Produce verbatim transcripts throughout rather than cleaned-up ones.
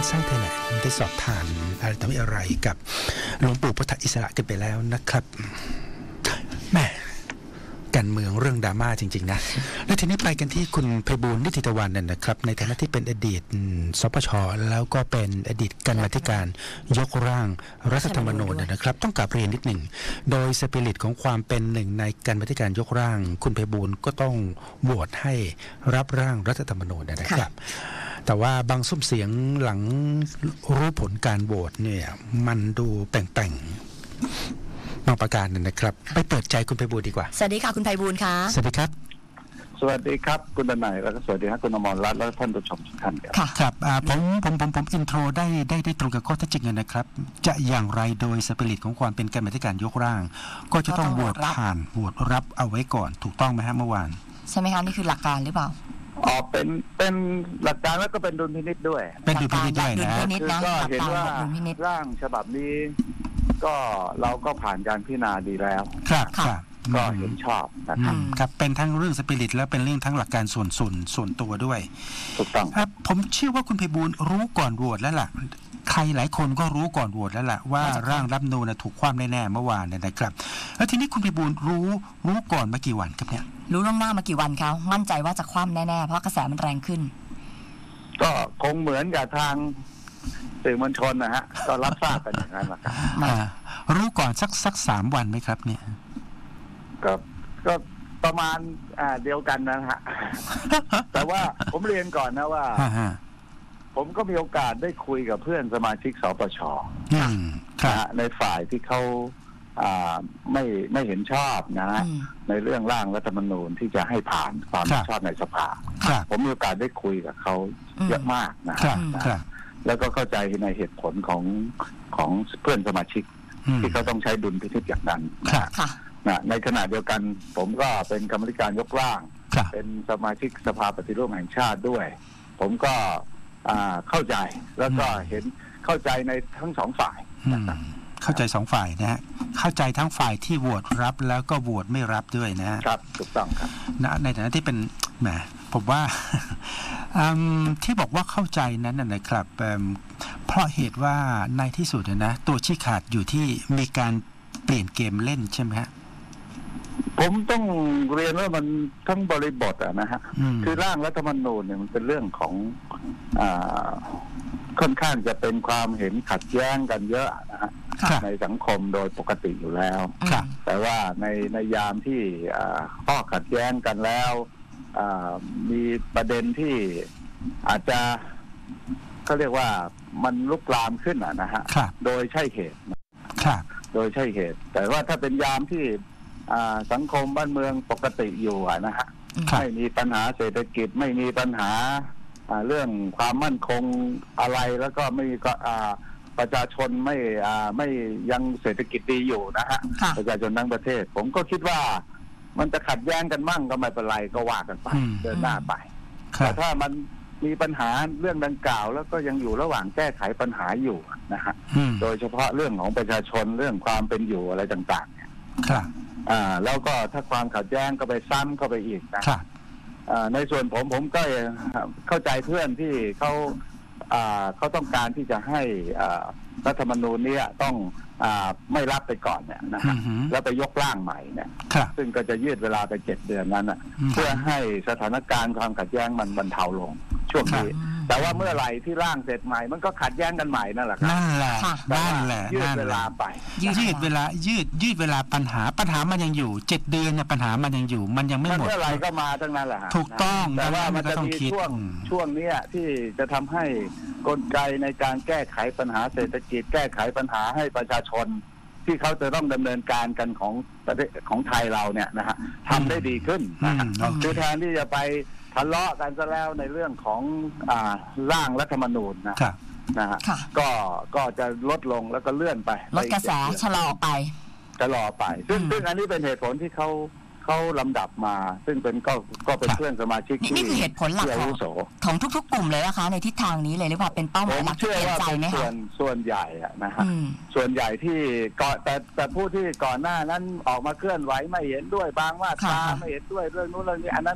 ไซต์ไทยแลนด์ได้สอบทานอะไรต่อไม่อะไรกับหลวงปู่พุทธอิสระกันไปแล้วนะครับแม่การเมืองเรื่องดราม่าจริงๆนะแล้วทีนี้ไปกันที่คุณไพบูลย์นิติตะวันนั่นนะครับในฐานะที่เป็นอดีตสปช.แล้วก็เป็นอดีตกรรมาธิการยกร่างรัฐธรรมนูญนะครับต้องกลับเรียนนิดหนึ่งโดยสปิริตของความเป็นหนึ่งในกรรมาธิการยกร่างคุณไพบูลย์ก็ต้องโหวตให้รับร่างรัฐธรรมนูญนะครับแต่ว่าบางซุ้มเสียงหลังรู้ผลการโหวตเนี่ยมันดูแปลงๆบางประการนั่นนะครับไปเปิดใจคุณไพบูลย์ดีกว่าสวัสดีค่ะคุณไพบูลย์ค่ะสวัสดีครับสวัสดีครับคุณดนัยแล้วก็สวัสดีครับคุณอมรรัตน์และท่านผู้ชมทุกท่านครับครับผมผมผมผมอินโทรได้ได้ได้ตรงกับข้อเท็จจริงนะครับจะอย่างไรโดยสปิริตของความเป็นกรรมาธิการยกร่างก็จะต้องโหวตผ่านโหวตรับเอาไว้ก่อนถูกต้องไหมฮะเมื่อวานใช่ไหมคะนี่คือหลักการหรือเปล่าอ๋อเป็นเป็นหลักการแล้วก็เป็นดุลพินิจด้วยเป็นดุลพินิจด้วยนะคือก็เห็นว่าร่างฉบับนี้ก็เราก็ผ่านการพิจารณาดีแล้วครับครับก็เห็นชอบนะครับครับเป็นทั้งเรื่องสปิริตและเป็นเรื่องทั้งหลักการส่วนส่วนส่วนตัวด้วยถูกต้องครับผมเชื่อว่าคุณไพบูลย์รู้ก่อนโหวตแล้วล่ะใครหลายคนก็รู้ก่อนโหวตแล้วล่ะว่าร่างรัฐธรรมนูญถูกคว่ำแน่ๆเมื่อวานเนี่ยนะครับแล้วทีนี้คุณไพบูลย์รู้รู้ก่อนมากี่วันครับเนี่ยรู้ล่วงหน้ามากี่วันเขามั่นใจว่าจะคว่ำแน่ๆเพราะกระแสมันแรงขึ้นก็คงเหมือนกับทางสื่อมวลชนนะฮะก็รับทราบกันอย่างนั้นแหละครับรู้ก่อนสักสักสามวันไหมครับเนี่ยก็ก็ประมาณอ่าเดียวกันนะฮะ แต่ว่าผมเรียนก่อนนะว่าผมก็มีโอกาสได้คุยกับเพื่อนสมาชิกสปช.นะในฝ่ายที่เขาอ่าไม่ไม่เห็นชอบนะในเรื่องร่างรัฐธรรมนูญที่จะให้ผ่านความเห็นชอบในสภาผมมีโอกาสได้คุยกับเขาเยอะมากนะแล้วก็เข้าใจในเหตุผลของของเพื่อนสมาชิกที่เขาต้องใช้ดุลพินิจอย่างนั้นนะในขณะเดียวกันผมก็เป็นกรรมธิการยกร่างเป็นสมาชิกสภาปฏิรูปแห่งชาติด้วยผมก็เข้าใจแล้วก็เห็นเข้าใจในทั้งสองฝ่ายเข้าใจสองฝ่ายนะฮะเข้าใจทั้งฝ่ายที่โหวตรับแล้วก็โหวตไม่รับด้วยนะฮะครับถูกต้องครับนะในฐานะที่เป็นแหมผมว่าที่บอกว่าเข้าใจนั้นนะครับเพราะเหตุว่าในที่สุดนะตัวชี้ขาดอยู่ที่มีการเปลี่ยนเกมเล่นใช่ไหมฮะผมต้องเรียนว่ามันทั้งบริบทอะนะฮะคือร่างรัฐธรรมนูญเนี่ยมันเป็นเรื่องของอ่าค่อนข้างจะเป็นความเห็นขัดแย้งกันเยอะนะฮะในสังคมโดยปกติอยู่แล้วแต่ว่าในในยามที่ข้อขัดแย้งกันแล้วมีประเด็นที่อาจจะเขาเรียกว่ามันลุกลามขึ้นอ่ะนะฮะโดยใช่เหตุโดยใช่เหตุแต่ว่าถ้าเป็นยามที่สังคมบ้านเมืองปกติอยู่นะฮะไม่มีปัญหาเศรษฐกิจไม่มีปัญหาเรื่องความมั่นคงอะไรแล้วก็ไม่ประชาชนไม่ไม่ยังเศรษฐกิจดีอยู่นะฮะประชาชนทั้งประเทศผมก็คิดว่ามันจะขัดแย้งกันมั่งก็ไม่เป็นไรก็ว่ากันไปเดินหน้าไปแต่ถ้ามันมีปัญหาเรื่องดังกล่าวแล้วก็ยังอยู่ระหว่างแก้ไขปัญหาอยู่นะฮะโดยเฉพาะเรื่องของประชาชนเรื่องความเป็นอยู่อะไรต่างๆเนี่ยอ่าแล้วก็ถ้าความขัดแย้งก็ไปซ้ำเข้าไปอีกนะในส่วนผมผมก็เข้าใจเพื่อนที่เขาเขาต้องการที่จะให้รัฐธรรมนูญนี้ต้องไม่รับไปก่อนเนี่ยนะฮะแล้วไปยกร่างใหม่เนี่ยซึ่งก็จะยืดเวลาไปเจ็ดเดือนนั้นนะเพื่อให้สถานการณ์ความขัดแย้งมันบรรเทาลงช่วงนี้แต่ว่าเมื่อไหร่ที่ร่างเสร็จใหม่มันก็ขัดแย้งกันใหม่นั่นแหละครับนั่นแหละนั่นแหละยืดเวลาไปยืดเวลายืดยืดเวลาปัญหาปัญหามันยังอยู่เจ็ดเดือนเนี่ยปัญหามันยังอยู่มันยังไม่หมดเมื่อไหร่ก็มาทั้งนั้นแหละถูกต้องแต่ว่ามันจะมีช่วงช่วงนี้ที่จะทำให้กลไกในการแก้ไขปัญหาเศรษฐกิจแก้ไขปัญหาให้ประชาชนที่เขาจะต้องดำเนินการกันของประเทศของไทยเราเนี่ยนะฮะทำได้ดีขึ้นนะฮะคือแทนที่จะไปทะเลาะกันซะแล้วในเรื่องของอ่าร่างรัฐธรรมนูญนะนะฮะก็ก็จะลดลงแล้วก็เลื่อนไปลดกระแสชะลอไปชะลอไปซึ่งซึ่งอันนี้เป็นเหตุผลที่เขาเขาลำดับมาซึ่งเป็นก็ก็เป็นเพื่อนสมาชิกนี่คือเหตุผลหลักของของทุกๆกลุ่มเลยนะคะในทิศทางนี้เลยหรือเปล่าเป็นเป้าหมายหลักที่เปลี่ยนใจไหมคะส่วนส่วนใหญ่นะฮะส่วนใหญ่ที่ก่อนแต่แต่ผู้ที่ก่อนหน้านั้นออกมาเคลื่อนไหวไม่เห็นด้วยบางว่าตาไม่เห็นด้วยเรื่องนู้นเรื่องนี้อันนั้นเป็น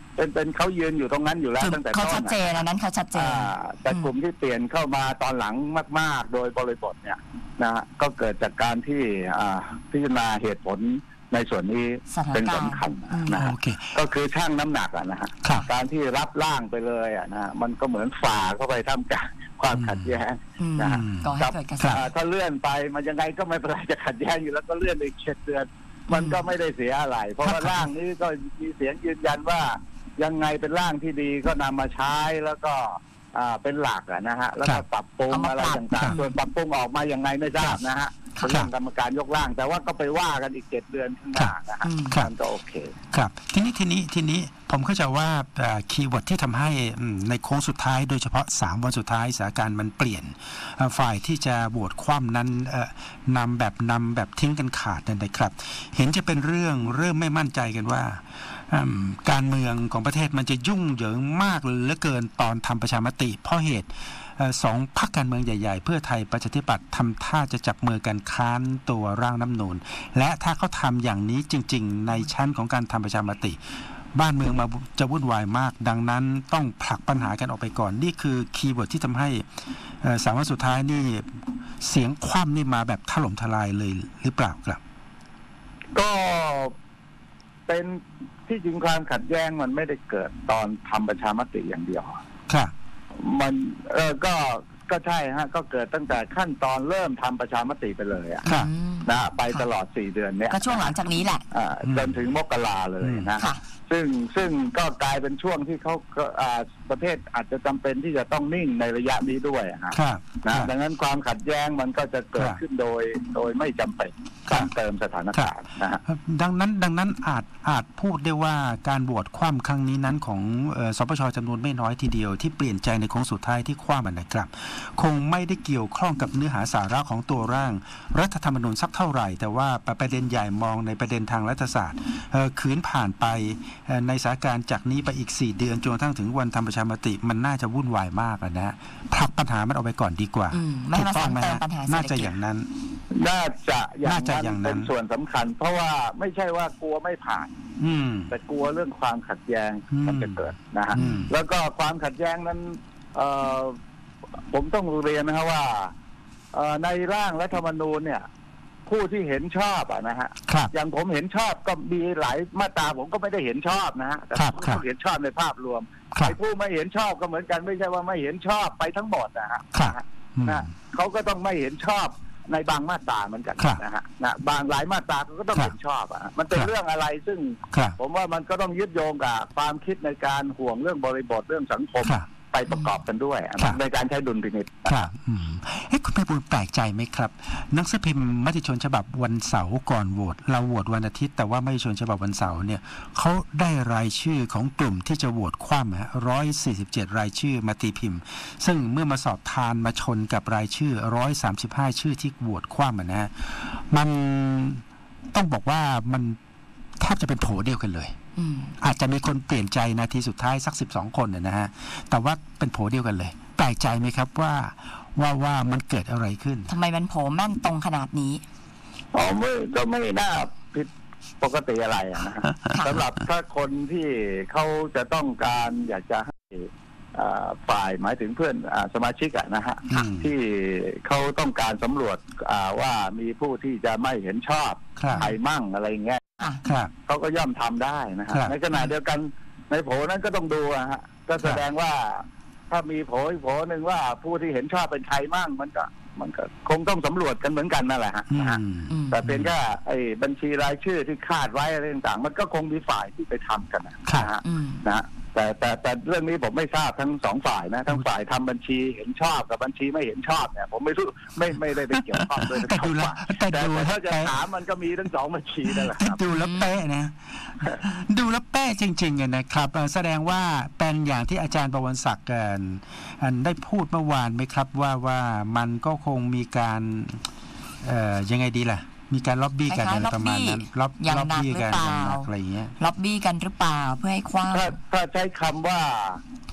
เป็นเป็นเขายืนอยู่ตรงนั้นอยู่แล้วตั้งแต่ต้นเขาชัดเจนอันนั้นเขาชัดเจนแต่กลุ่มที่เปลี่ยนเข้ามาตอนหลังมากๆโดยบริบทเนี่ยนะฮะก็เกิดจากการที่พิจารณาเหตุผลในส่วนนี้เป็นสำคัญนะฮะก็คือชั่งน้ำหนักอะนะฮะการที่รับร่างไปเลยอะนะมันก็เหมือนฝ่าเข้าไปทำการความขัดแย้งนะฮะถ้าเลื่อนไปมันยังไงก็ไม่เป็นไรจะขัดแย้งอยู่แล้วก็เลื่อนอีกเจ็ดเดือนมันก็ไม่ได้เสียอะไรเพราะว่าร่างนี้ก็มีเสียงยืนยันว่ายังไงเป็นร่างที่ดีก็นำมาใช้แล้วก็เป็นหลักนะฮะแล้วก็ปรับปรุงอะไรต่างๆส่วนปรับปรุงออกมาอย่างไงไม่ทราบนะฮะเรื่องกรรมการยกร่างแต่ว่าก็ไปว่ากันอีกเจ็ดเดือนข้างหน้านะฮะมันก็โอเคครับทีนี้ทีนี้ทีนี้ผมเข้าใจว่าคีย์เวิร์ดที่ทำให้ในโค้งสุดท้ายโดยเฉพาะสามวันสุดท้ายสถานการณ์มันเปลี่ยนฝ่ายที่จะโหวตคว่ำนั้นนำแบบนำแบบทิ้งกันขาดนั่นนะครับเห็นจะเป็นเรื่องเริ่มไม่มั่นใจกันว่าการเมืองของประเทศมันจะยุ่งเหยิงมากเหลือเกินตอนทำประชามติเพราะเหตุสองพรรคการเมืองใหญ่ๆเพื่อไทยประชาธิปัตย์ทำท่าจะจับมือกันค้านตัวร่างรัฐธรรมนูญและถ้าเขาทำอย่างนี้จริงๆในชั้นของการทำประชามติบ้านเมืองมาจะวุ่นวายมากดังนั้นต้องผลักปัญหากันออกไปก่อนนี่คือคีย์เวิร์ดที่ทำให้สามวันสุดท้ายนี่เสียงคว่ำนี่มาแบบถล่มทลายเลยหรือเปล่าครับก็เป็นที่จริงความขัดแย้งมันไม่ได้เกิดตอนทำประชามติอย่างเดียวค่ะมันเออก็ก็ใช่ฮะก็เกิดตั้งแต่ขั้นตอนเริ่มทำประชามติไปเลยอ่ะนะไปตลอดสี่เดือนเนี้ยก็ช่วงหลังจากนี้แหละจนถึงมกราเลยนะซึ่งซึ่งก็กลายเป็นช่วงที่เขาประเทศอาจจะจำเป็นที่จะต้องนิ่งในระยะนี้ด้วยฮะนะดังนั้นความขัดแย้งมันก็จะเกิดขึ้นโดยโดยไม่จำเป็นการเติมสถานการณ์นะฮะดังนั้นดังนั้นอาจอาจพูดได้ว่าการโหวตคว่ำครั้งนี้นั้นของสปช.จำนวนไม่น้อยทีเดียวที่เปลี่ยนใจในโค้งสุดท้ายที่คว่ำมันนะครับคงไม่ได้เกี่ยวข้องกับเนื้อหาสาระของตัวร่างรัฐธรรมนูญสักเท่าไหร่แต่ว่าประเด็นใหญ่มองในประเด็นทางรัฐศาสตร์ขืนผ่านไปในสถานการณ์จากนี้ไปอีกสี่เดือนจนกระทั่งถึงวันทำประชามติมันน่าจะวุ่นวายมากนะฮะผลักปัญหามันออกไปก่อนดีกว่าถูกต้องไหมน่าจะอย่างนั้นน่าจะอย่างนั้นเป็นส่วนสำคัญเพราะว่าไม่ใช่ว่ากลัวไม่ผ่านแต่กลัวเรื่องความขัดแย้งมันจะเกิดนะฮะแล้วก็ความขัดแย้งนั้นผมต้องเรียนนะครับว่าในร่างรัฐธรรมนูญเนี่ยผู้ที่เห็นชอบอะนะฮะอย่างผมเห็นชอบก็มีหลายมาตราผมก็ไม่ได้เห็นชอบนะฮะแต่ผมเห็นชอบในภาพรวมไอ้ผู้ไม่เห็นชอบก็เหมือนกันไม่ใช่ว่าไม่เห็นชอบไปทั้งหมดนะฮะนะเขาก็ต้องไม่เห็นชอบในบางมาตราเหมือนกันนะฮะนะบางหลายมาตราก็ต้องเห็นชอบอ่ะมันเป็นเรื่องอะไรซึ่งผมว่ามันก็ต้องยึดโยงกับความคิดในการห่วงเรื่องบริบทเรื่องสังคมไปประกอบกันด้วยในการใช้ดุลพินิจครับเฮ้ยคุณไพบูลย์แปลกใจไหมครับหนังสือพิมพ์มติชนฉบับวันเสาร์ก่อนโหวตเราโหวตวันอาทิตย์แต่ว่ามติชนฉบับวันเสาร์เนี่ยเขาได้รายชื่อของกลุ่มที่จะโหวตคว่ำฮะร้อยสี่สิบเจ็ดรายชื่อมาตีพิมพ์ซึ่งเมื่อมาสอบทานมาชนกับรายชื่อร้อยสามสิบห้าชื่อที่โหวตคว่ำนะฮะมันต้องบอกว่ามันแทบจะเป็นโผเดียวกันเลยอาจจะมีคนเปลี่ยนใจนาทีสุดท้ายสักสิบสองคนนะฮะแต่ว่าเป็นโผเดียวกันเลยแปลกใจไหมครับว่าว่าว่ามันเกิดอะไรขึ้นทำไมมันโผแม่นตรงขนาดนี้อ๋อไม่ก็ไม่น่าผิดปกติอะไรนะสำหรับถ้าคนที่เขาจะต้องการอยากจะให้ฝ่ายหมายถึงเพื่อนสมาชิกนะฮะที่เขาต้องการสำรวจว่ามีผู้ที่จะไม่เห็นชอบใครมั่งอะไรเงี้ยเขาก็ย่อมทำได้นะฮะในขณะเดียวกันในโผนั้นก็ต้องดูอะฮะก็แสดงว่าถ้ามีโผอีกโผหนึ่งว่าผู้ที่เห็นชอบเป็นใครมั่งมันก็มันก็คงต้องสำรวจกันเหมือนกันนั่นแหละฮะแต่เป็นแค่ไอ้บัญชีรายชื่อที่คาดไว้อะไรต่างๆมันก็คงมีฝ่ายที่ไปทำกันนะฮะนะแต่แต่แต่เรื่องนี้ผมไม่ทราบทั้งสองฝ่ายนะทั้งฝ่ายทำบัญชีเห็นชอบกับบัญชีไม่เห็นชอบเนี่ยผมไม่รู้ไม่ไม่ได้ไปเกี่ยวข้องด้วยแต่ดูแล้วแต่ดูถ้าจะถามมันก็มีทั้งสองบัญชีนั่นแหละดูแล้วเป๊ะนะดูแล้วเป๊ะจริงๆนะครับแสดงว่าเป็นอย่างที่อาจารย์ประวัติศักดิ์ได้พูดเมื่อวานไหมครับว่าว่ามันก็คงมีการยังไงดีล่ะมีการล็อบบี้กันอะไรประมาณนั้นล็อบล็อบบี้กันอะไรเงี้ยล็อบบี้กันหรือเปล่าเพื่อให้คว้าถ้าถ้าใช้คำว่า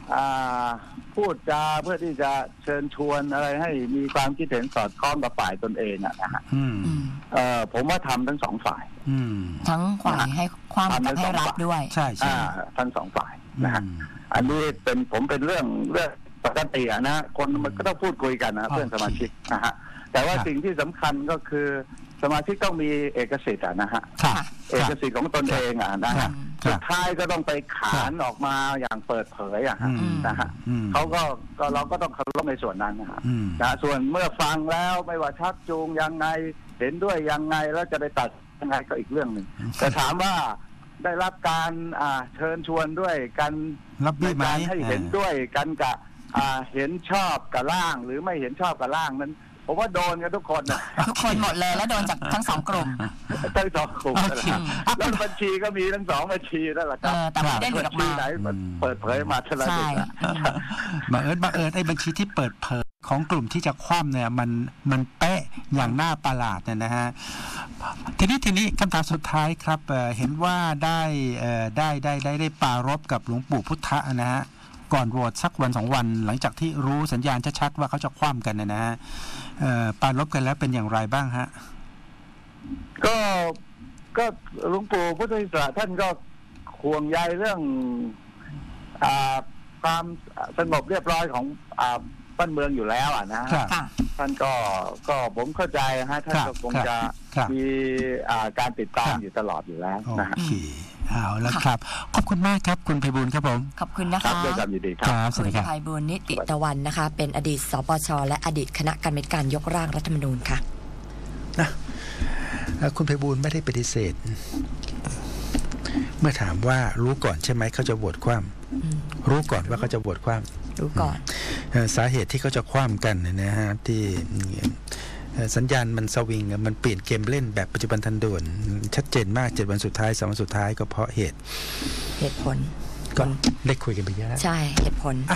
อ่าพูดจาเพื่อที่จะเชิญชวนอะไรให้มีความคิดเห็นสอดคล้องกับฝ่ายตนเองอะนะฮะอืมอืมเอ่อผมว่าทำทั้งสองฝ่ายอืมทั้งฝ่ายให้ความกับให้รับด้วยใช่ใช่อ่าทั้งสองฝ่ายนะฮะอืมอันนี้เป็นผมเป็นเรื่องเรื่องปกติอะนะคนมันก็ต้องพูดคุยกันนะโอเคเพื่อนสมาชิกนะฮะแต่ว่าครับสิ่งที่สำคัญก็คือสมาชิกต้องมีเอกสิทธิ์อะนะฮะครับเอกสิทธิ์ของตนเองอะนะครัฮะบสุดท้ายก็ต้องไปขานออกมาอย่างเปิดเผยอะฮะอืมนะฮะอืมเขาก็ก็เราก็ต้องเคารพในส่วนนั้นนะฮะอืมนะส่วนเมื่อฟังแล้วไม่ว่าชักจูงยังไงเห็นด้วยยังไงแล้วจะไปตัดยังไงก็อีกเรื่องหนึ่งแต่ถามว่าได้รับการอ่าเชิญชวนด้วยกันรับบี้ไหมในการให้เห็นด้วยกันกับอ่าเห็นชอบกับร่างหรือไม่เห็นชอบกับร่างนั้นผมว่าโดนกันทุกคนนะทุกคนหมดเลยแล้วโดนจากทั้งสองกลุ่มทั้งสองกลุ่มโอนั่นแหเคละแล้วบัญชีก็มีทั้งสองบัญชีนั่นแหละคเอรับอแต่ไม่ได้หลุดออกบัญชีมาไหนเปิดเผยมาเท่านั้นใช่เองนะบังเอิญบังเอิญไอ้บัญชีที่เปิดเผยของกลุ่มที่จะคว่ำเนี่ยมันมันเป๊ะอย่างน่าประหลาดเนี่ยนะฮะทีนี้ทีนี้คำถามสุดท้ายครับเอ่อเห็นว่าได้เอ่อได้ได้ได้ได้ปรารภกับหลวงปู่พุทธะนะฮะก่อนโหวตสักวันสองวันหลังจากที่รู้สัญญาณชัดๆว่าเขาจะคว่ำกันเนยนะฮะเอ่อปรารภกันแล้วเป็นอย่างไรบ้างฮะก็ก็หลวงปู่พุทธอิสระท่านก็ห่วงใยเรื่องอ่าความสงบเรียบร้อยของอ่าบ้านเมืองอยู่แล้วอ่ะนะครับค่ะท่านก็ก็ผมเข้าใจฮะท่านครับก็คงครับจะครับมีอ่าการติดตามครับอยู่ตลอดอยู่แล้วโอนะฮะเคเอาละครับ ขอบคุณมากครับคุณไพบูลย์ครับผมขอบคุณนะครัคะบด้วยความยินดีคครับ รับสคุวัสณดีครับไพบูลย์นิติตะวันนะคะ เป็นอดีตสปชและอดีตคณะกรรมการยกร่างรัฐธรรมนูญค่ะนะเอ่อคุณไพบูลย์ไม่ได้ปฏิเสธ เมื่อถามว่ารู้ก่อนใช่ไหมเขาจะโหวตคว่อืมำรู้ก่อนว่าเขาจะโหวตคว่ำรู้ก่อนเอ่อสาเหตุที่เขาจะคว่ำกันเนี่ยนะฮะที่เอ่อสัญญาณมันสวิงอะมันเปลี่ยนเกมเล่นแบบปัจจุบันทันด่วน ชัดเจนมากเจ็ดวันสุดท้ายสามวันสุดท้ายก็เพราะเหตุเหตุผลก็ได้คุยกันไปเยอะแล้วใช่เหตุผล